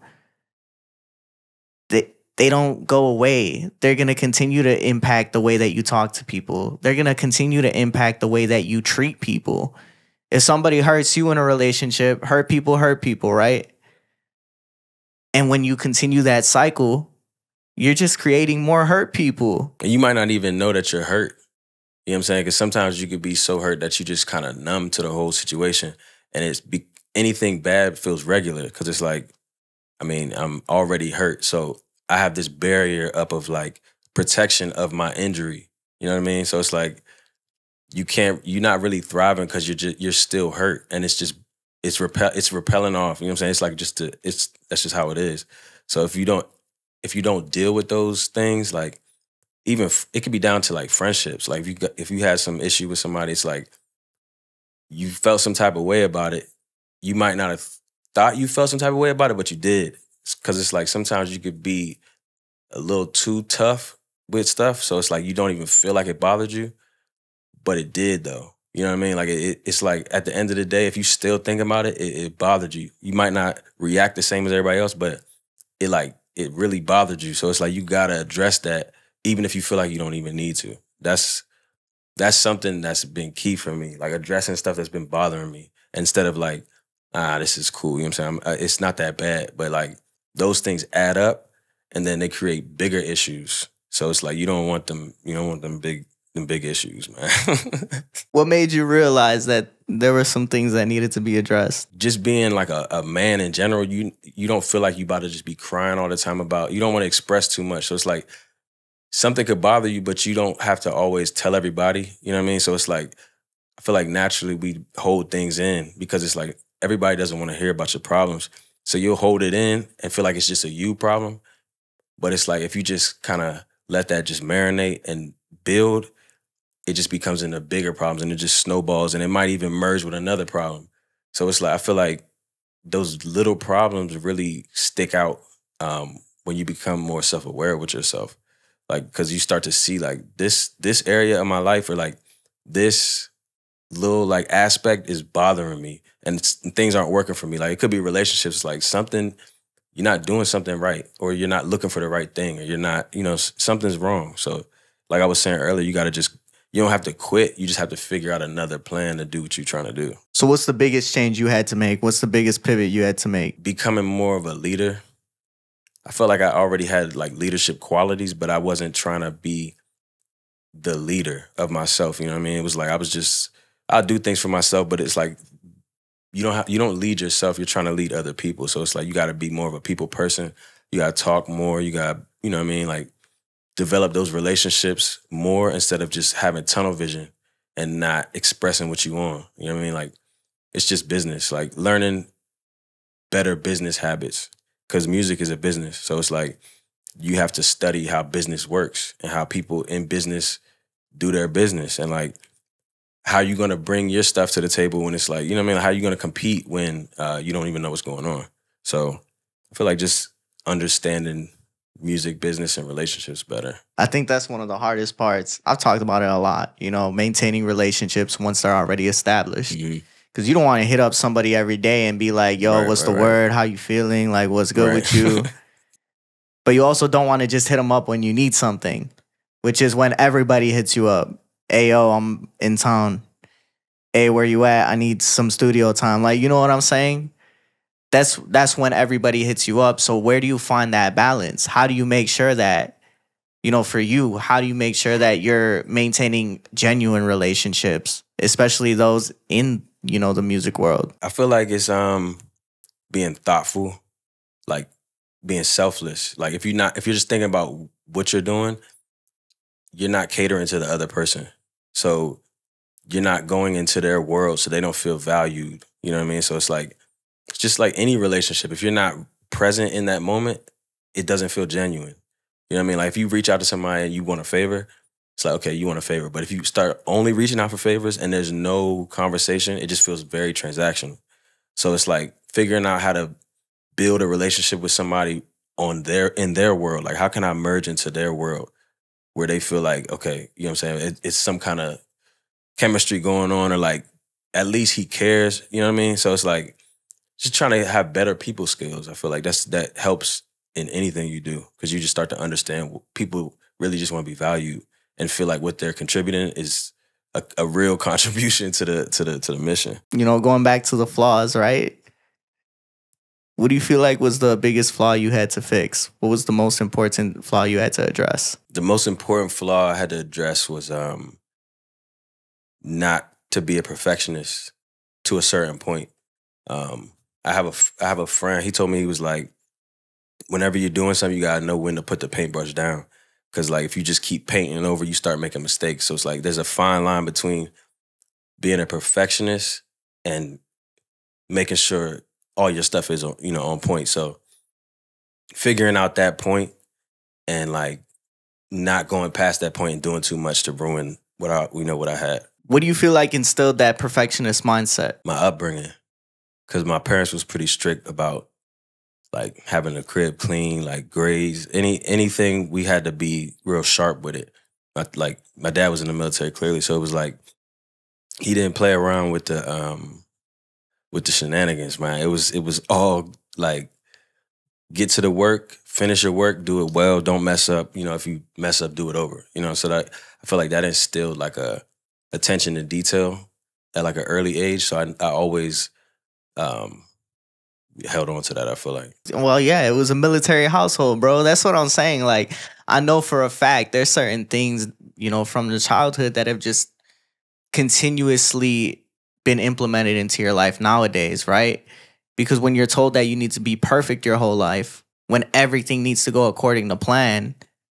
they, they don't go away. They're going to continue to impact the way that you talk to people. They're going to continue to impact the way that you treat people. If somebody hurts you in a relationship, hurt people hurt people, right? And when you continue that cycle, you're just creating more hurt people. And you might not even know that you're hurt. You know what I'm saying? Because sometimes you could be so hurt that you just kind of numb to the whole situation. And it's be, anything bad feels regular because it's like, I mean, I'm already hurt. So I have this barrier up of like protection of my injury. You know what I mean? So it's like you can't, you're not really thriving because you're just, you're still hurt. And it's just, it's repel, it's repelling off. You know what I'm saying? It's like just, a, it's, that's just how it is. So if you don't, if you don't deal with those things, like, even it could be down to like friendships. Like if you got, if you had some issue with somebody, it's like you felt some type of way about it. You might not have thought you felt some type of way about it, but you did. Because it's like sometimes you could be a little too tough with stuff. So it's like you don't even feel like it bothered you, but it did though. You know what I mean? Like it, it's like at the end of the day, if you still think about it, it, it bothered you. You might not react the same as everybody else, but it like it really bothered you. So it's like you gotta address that, even if you feel like you don't even need to. That's that's something that's been key for me, like addressing stuff that's been bothering me instead of like, ah, this is cool. You know what I'm saying? I'm, uh, it's not that bad, but like those things add up, and then they create bigger issues. So it's like you don't want them. You don't want them big, them big issues, man. What made you realize that there were some things that needed to be addressed? Just being like a, a man in general, you you don't feel like you about to just be crying all the time about. You don't want to express too much. So it's like something could bother you, but you don't have to always tell everybody. You know what I mean? So it's like I feel like naturally we hold things in because it's like everybody doesn't want to hear about your problems. So you'll hold it in and feel like it's just a you problem. But it's like if you just kind of let that just marinate and build, it just becomes into bigger problems and it just snowballs and it might even merge with another problem. So it's like I feel like those little problems really stick out um, when you become more self-aware with yourself. Like, because you start to see like this this area of my life or like this little like aspect is bothering me and, and things aren't working for me. Like it could be relationships, like something, you're not doing something right or you're not looking for the right thing or you're not, you know, something's wrong. So like I was saying earlier, you got to just, you don't have to quit. You just have to figure out another plan to do what you're trying to do. So what's the biggest change you had to make? What's the biggest pivot you had to make? Becoming more of a leader. I felt like I already had like leadership qualities, but I wasn't trying to be the leader of myself. You know what I mean? It was like I was just, I do things for myself, but it's like you don't have, you don't lead yourself. You're trying to lead other people. So it's like you got to be more of a people person. You got to talk more. You got, you know what I mean? Like develop those relationships more instead of just having tunnel vision and not expressing what you want. You know what I mean? Like it's just business. Like learning better business habits because music is a business. So it's like you have to study how business works and how people in business do their business and like how you going to bring your stuff to the table when it's like, you know what I mean? Like, how you going to compete when uh, you don't even know what's going on? So I feel like just understanding music, business, and relationships better. I think that's one of the hardest parts. I've talked about it a lot, you know, maintaining relationships once they're already established. Because mm-hmm. you don't want to hit up somebody every day and be like, yo, right, what's right, the right. word? How you feeling? Like, what's good right. with you? But you also don't want to just hit them up when you need something, which is when everybody hits you up. Hey, yo, I'm in town. Hey, where you at? I need some studio time. Like, you know what I'm saying? That's that's when everybody hits you up. So where do you find that balance? How do you make sure that, you know, for you, how do you make sure that you're maintaining genuine relationships, especially those in, you know, the music world? I feel like it's um being thoughtful, like being selfless. Like if you're not, if you're just thinking about what you're doing, you're not catering to the other person. So you're not going into their world so they don't feel valued. You know what I mean? So it's like, it's just like any relationship. If you're not present in that moment, it doesn't feel genuine. You know what I mean? Like if you reach out to somebody and you want a favor, it's like, okay, you want a favor. But if you start only reaching out for favors and there's no conversation, it just feels very transactional. So it's like figuring out how to build a relationship with somebody on their, in their world. Like how can I merge into their world where they feel like, okay, you know what I'm saying? It, it's some kind of chemistry going on or like at least he cares, you know what I mean? So it's like, just trying to have better people skills. I feel like that's that helps in anything you do because you just start to understand what people really just want to be valued and feel like what they're contributing is a, a real contribution to the to the to the mission. You know, going back to the flaws, right? What do you feel like was the biggest flaw you had to fix? What was the most important flaw you had to address? The most important flaw I had to address was um, not to be a perfectionist to a certain point. Um, I have a I have a friend. He told me he was like, whenever you're doing something, you gotta know when to put the paintbrush down. Cause like if you just keep painting over, you start making mistakes. So it's like there's a fine line between being a perfectionist and making sure all your stuff is on, you know, on point. So figuring out that point and like not going past that point and doing too much to ruin what I you know what I had. What do you feel like instilled that perfectionist mindset? My upbringing. Because my parents was pretty strict about like having the crib clean, like grades, any anything we had to be real sharp with it. My, like my dad was in the military clearly, so it was like he didn't play around with the um with the shenanigans, man. It was it was all like get to the work, finish your work, do it well, don't mess up. You know, if you mess up, do it over. You know, so that I feel like that instilled like a attention to detail at like an early age. So I I always um held on to that, I feel like. Well, yeah, it was a military household, bro. That's what I'm saying. Like, I know for a fact there's certain things, you know, from the childhood that have just continuously been implemented into your life nowadays, right? Because when you're told that you need to be perfect your whole life, when everything needs to go according to plan,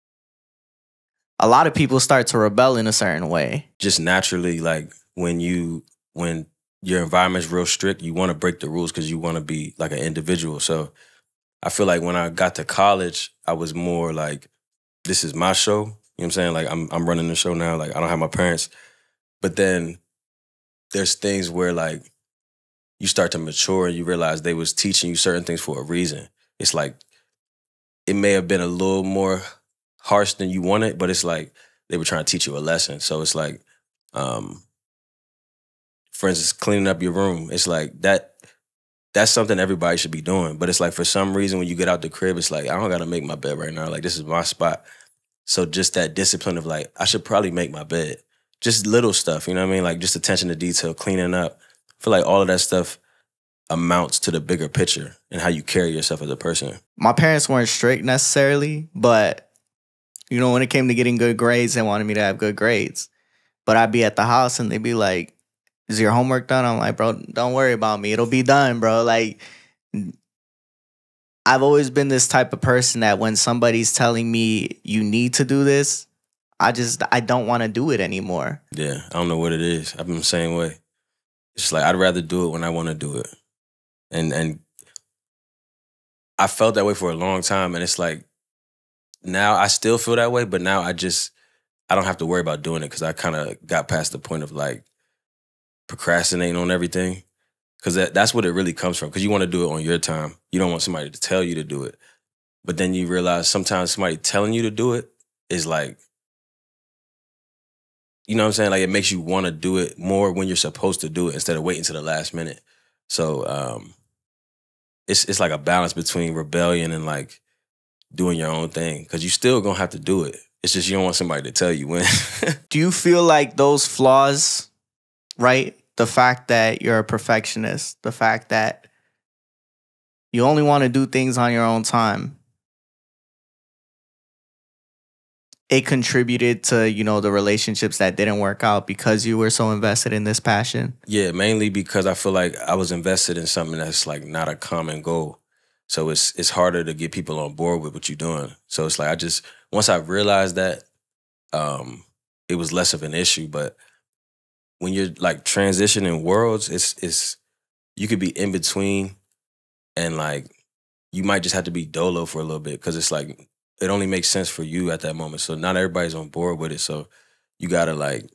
a lot of people start to rebel in a certain way. Just naturally, like when you when your environment's real strict, you want to break the rules because you want to be like an individual. So I feel like when I got to college, I was more like, this is my show. You know what I'm saying? Like I'm I'm running the show now. Like I don't have my parents. But then there's things where like you start to mature and you realize they was teaching you certain things for a reason. It's like it may have been a little more harsh than you wanted, but it's like they were trying to teach you a lesson. So it's like, um, for instance, cleaning up your room. It's like that. That's something everybody should be doing. But it's like for some reason when you get out the crib, it's like I don't gotta make my bed right now. Like this is my spot. So just that discipline of like I should probably make my bed. Just little stuff, you know what I mean? Like just attention to detail, cleaning up. I feel like all of that stuff amounts to the bigger picture and how you carry yourself as a person. My parents weren't strict necessarily, but you know, when it came to getting good grades, they wanted me to have good grades. But I'd be at the house and they'd be like, is your homework done? I'm like, bro, don't worry about me. It'll be done, bro. Like, I've always been this type of person that when somebody's telling me you need to do this, I just, I don't want to do it anymore. Yeah, I don't know what it is. I've been the same way. It's just like I'd rather do it when I want to do it. And and I felt that way for a long time. And it's like, now I still feel that way, but now I just, I don't have to worry about doing it because I kind of got past the point of like procrastinating on everything. Because that, that's what it really comes from. Because you want to do it on your time. You don't want somebody to tell you to do it. But then you realize sometimes somebody telling you to do it is like, you know what I'm saying? Like it makes you want to do it more when you're supposed to do it instead of waiting to the last minute. So um, it's it's like a balance between rebellion and like doing your own thing. Because you still going to have to do it. It's just you don't want somebody to tell you when. Do you feel like those flaws, right? The fact that you're a perfectionist, the fact that you only want to do things on your own time, it contributed to, you know, the relationships that didn't work out because you were so invested in this passion? Yeah, mainly because I feel like I was invested in something that's like not a common goal. So it's it's harder to get people on board with what you're doing. So it's like I just, once I realized that, um, it was less of an issue. But when you're like transitioning worlds, it's it's you could be in between and like you might just have to be dolo for a little bit because it's like it only makes sense for you at that moment. So not everybody's on board with it. So you gotta like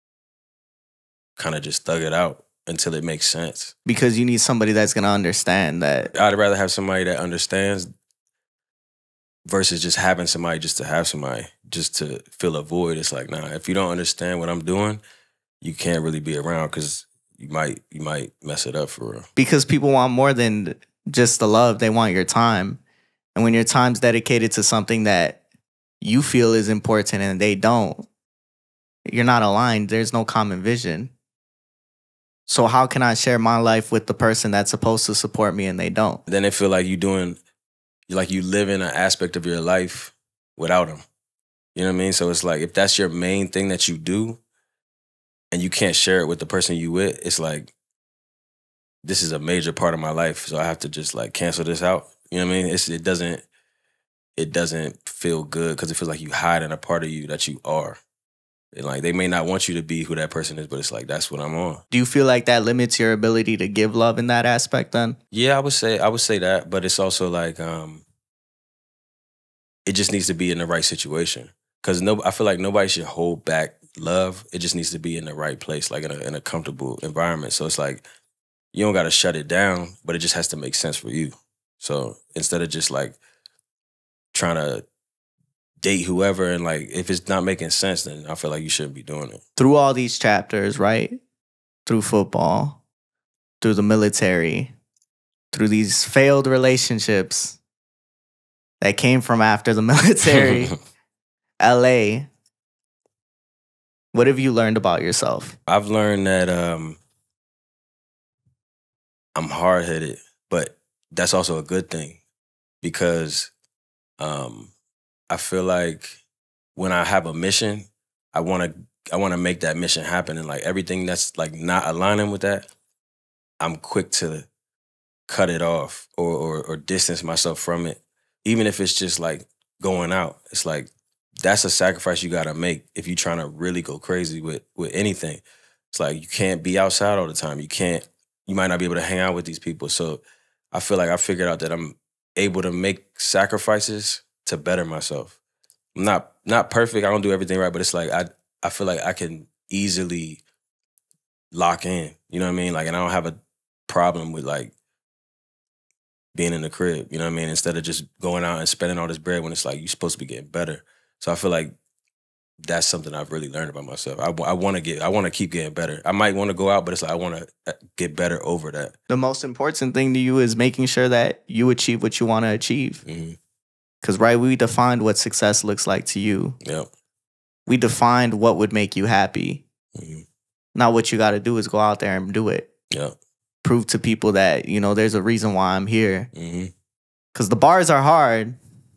kind of just thug it out until it makes sense. Because you need somebody that's gonna understand that. I'd rather have somebody that understands versus just having somebody just to have somebody, just to fill a void. It's like, nah, if you don't understand what I'm doing, you can't really be around because you might you might mess it up for real. Because people want more than just the love. They want your time. And when your time's dedicated to something that you feel is important and they don't, you're not aligned. There's no common vision. So how can I share my life with the person that's supposed to support me and they don't? Then they feel like you doing, like you live in an aspect of your life without them. You know what I mean? So it's like if that's your main thing that you do, and you can't share it with the person you with, it's like, this is a major part of my life, so I have to just like cancel this out. You know what I mean? It's, it doesn't it doesn't feel good because it feels like you hiding a part of you that you are. And like they may not want you to be who that person is, but it's like that's what I'm on. Do you feel like that limits your ability to give love in that aspect then? Yeah, I would say I would say that, but it's also like um, it just needs to be in the right situation. Because no, I feel like nobody should hold back love. It just needs to be in the right place, like in a, in a comfortable environment. So it's like, you don't got to shut it down, but it just has to make sense for you. So instead of just like trying to date whoever and like, if it's not making sense, then I feel like you shouldn't be doing it. Through all these chapters, right? through football, through the military, through these failed relationships that came from after the military, L A. What have you learned about yourself? I've learned that um, I'm hard headed, but that's also a good thing because um, I feel like when I have a mission, I want to I want to make that mission happen, and like everything that's like not aligning with that, I'm quick to cut it off or or, or distance myself from it, even if it's just like going out. It's like that's a sacrifice you gotta make if you're trying to really go crazy with with anything. It's like you can't be outside all the time. You can't. You might not be able to hang out with these people. So I feel like I figured out that I'm able to make sacrifices to better myself. I'm not not perfect. I don't do everything right, but it's like I I feel like I can easily lock in. You know what I mean? Like, and I don't have a problem with like being in the crib. You know what I mean? Instead of just going out and spending all this bread when it's like you're supposed to be getting better. So I feel like that's something I've really learned about myself. I, I want to get, I want to keep getting better. I might want to go out, but it's like I want to get better over that. The most important thing to you is making sure that you achieve what you want to achieve. Because, mm-hmm. right, we defined what success looks like to you. Yep. We defined what would make you happy. Mm-hmm. Now what you got to do is go out there and do it. Yep. Prove to people that, you know, there's a reason why I'm here. Because mm-hmm. the bars are hard.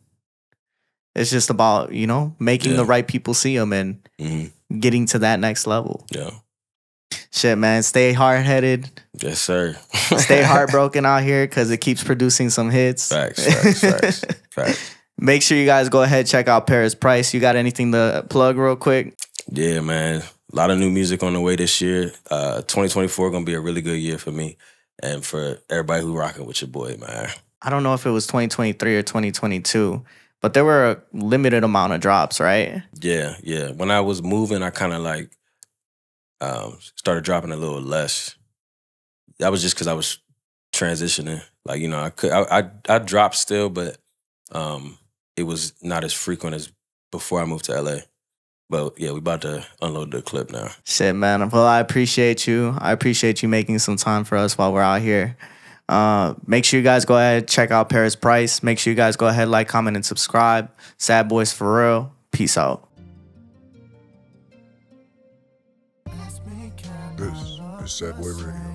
It's just about, you know, making yeah. the right people see them and mm-hmm. getting to that next level. Yeah. Shit, man. Stay hard-headed. Yes, sir. Stay heartbroken out here because it keeps producing some hits. Facts, facts, facts, facts. Make sure you guys go ahead, check out Paris Price. You got anything to plug real quick? Yeah, man. A lot of new music on the way this year. Uh, twenty twenty-four going to be a really good year for me and for everybody who rocking with your boy, man. I don't know if it was twenty twenty-three or twenty twenty-two. But there were a limited amount of drops, right? Yeah, yeah. When I was moving, I kind of like um, started dropping a little less. That was just because I was transitioning. Like, you know, I could I I, I dropped still, but um, it was not as frequent as before I moved to L A. But yeah, we about to unload the clip now. Shit, man. Well, I appreciate you. I appreciate you making some time for us while we're out here. Uh, make sure you guys go ahead, check out Paris Price. Make sure you guys go ahead, like, comment, and subscribe. Sad Boys for real. Peace out. This is Sad Boy Radio.